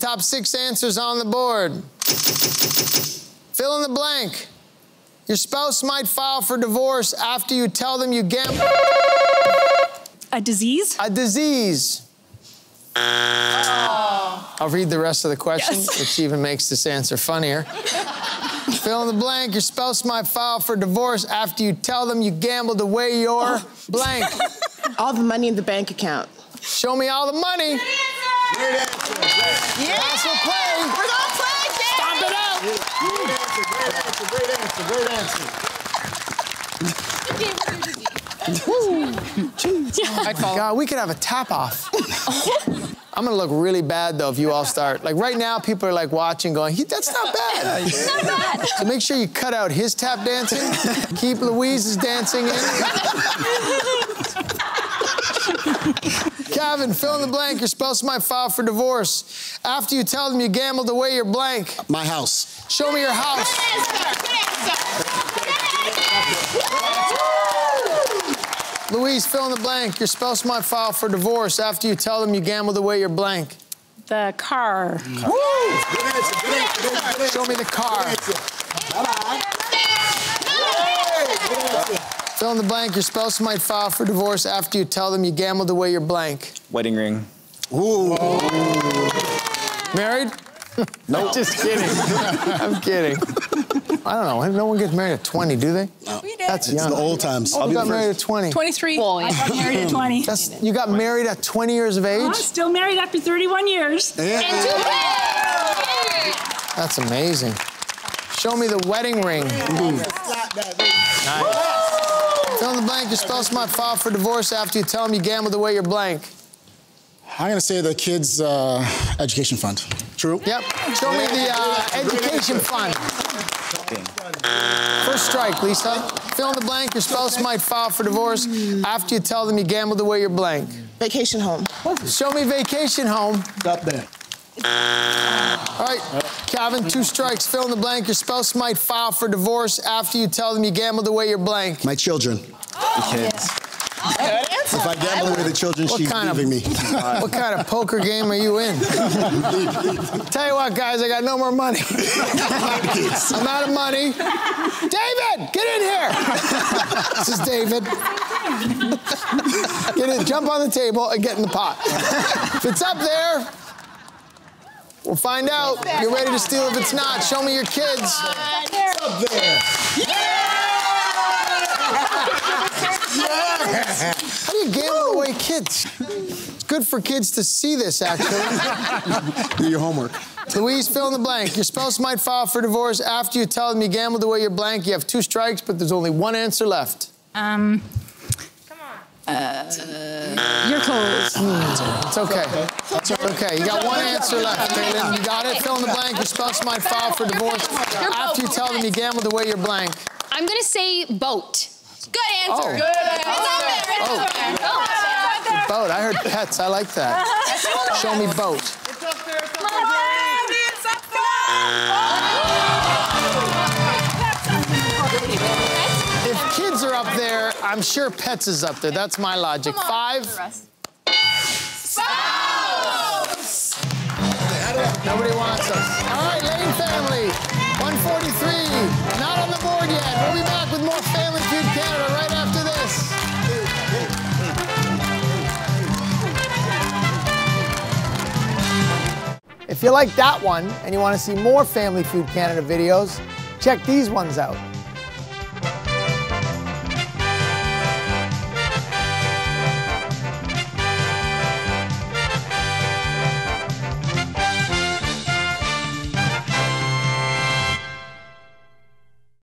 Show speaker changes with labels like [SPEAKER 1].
[SPEAKER 1] Top 6 answers on the board. Fill in the blank. Your spouse might file for divorce after you tell them you gambled.
[SPEAKER 2] A disease?
[SPEAKER 1] A disease. I'll read the rest of the question, which even makes this answer funnier. Fill in the blank. Your spouse might file for divorce after you tell them you gambled away your blank.
[SPEAKER 3] All the money in the bank account.
[SPEAKER 1] Show me all the money.
[SPEAKER 4] Great answer.
[SPEAKER 3] Yeah.
[SPEAKER 1] Pass will play.
[SPEAKER 3] We're gonna play, Dad.
[SPEAKER 1] Stomp it out.
[SPEAKER 4] Great answer. Great answer.
[SPEAKER 1] God, we could have a tap-off. I'm gonna look really bad, though, if you all start. Like, right now, people are, like, watching, going, that's not bad.
[SPEAKER 2] Not bad.
[SPEAKER 1] So make sure you cut out his tap dancing. Keep Louise's dancing in. Kevin, fill in the blank. Your spouse might file for divorce after you tell them you gambled away your blank.
[SPEAKER 4] My house.
[SPEAKER 1] Show me your house. Louise, fill in the blank. Your spouse might file for divorce after you tell them you gambled away your blank.
[SPEAKER 2] The car.
[SPEAKER 1] Woo! Show me the car. Fill in the blank. Your spouse might file for divorce after you tell them you gambled away your blank.
[SPEAKER 5] Wedding ring.
[SPEAKER 4] Ooh.
[SPEAKER 1] Married? Nope. Just kidding. I'm kidding. I don't know. No one gets married at 20, do they?
[SPEAKER 4] No.
[SPEAKER 2] We did.
[SPEAKER 1] That's
[SPEAKER 4] It's
[SPEAKER 1] young.
[SPEAKER 4] the old times.
[SPEAKER 1] Oh, you got married at 20.
[SPEAKER 2] 23. I got married at 20.
[SPEAKER 1] You got married at 20 years of age?
[SPEAKER 2] I'm still married after 31 years.
[SPEAKER 4] Yeah.
[SPEAKER 3] And 2 kids.
[SPEAKER 1] That's amazing. Show me the wedding ring. Nice. Fill in the blank. Your spouse might file for divorce after you tell them you gambled away your blank.
[SPEAKER 4] I'm gonna say the kids' education fund. True?
[SPEAKER 1] Yep. Show me the education fund. First strike, Lisa. Fill in the blank. Your spouse might file for divorce after you tell them you gambled away your blank.
[SPEAKER 3] Vacation home.
[SPEAKER 1] Show me vacation home.
[SPEAKER 4] Up there.
[SPEAKER 1] All right, Calvin, 2 strikes. Fill in the blank. Your spouse might file for divorce after you tell them you gambled away your blank.
[SPEAKER 4] My children.
[SPEAKER 5] The kids.
[SPEAKER 4] If I gamble away the children, she's leaving me.
[SPEAKER 1] What kind of poker game are you in? Tell you what, guys, I got no more money. I'm out of money. David, get in here. This is David. Get in, jump on the table and get in the pot. If it's up there, we'll find out. You're ready to steal if it's not. Show me your kids.
[SPEAKER 4] It's up there.
[SPEAKER 1] How do you gamble away kids? It's good for kids to see this, actually.
[SPEAKER 4] Do your homework.
[SPEAKER 1] Louise, fill in the blank. Your spouse might file for divorce after you tell them you gambled away your blank. You have 2 strikes, but there's only 1 answer left.
[SPEAKER 2] Your clothes.
[SPEAKER 1] It's okay. It's okay. You got 1 answer left, Kaden. You got it. Fill in the blank. Your spouse might file for divorce after you tell them you gambled away your blank.
[SPEAKER 6] I'm gonna say boat. Good answer.
[SPEAKER 1] Oh.
[SPEAKER 6] Good answer.
[SPEAKER 1] Boat. I heard pets. I like that. Show me boat.
[SPEAKER 2] It's up there.
[SPEAKER 1] If kids are up there, I'm sure pets is up there. That's my logic. 5.
[SPEAKER 6] Spouse.
[SPEAKER 1] Nobody wants us. All right, Layne family. 143. Not on the board yet. We'll be back with more Family Feud Canada right after this. If you like that one and you want to see more Family Feud Canada videos, check these ones out.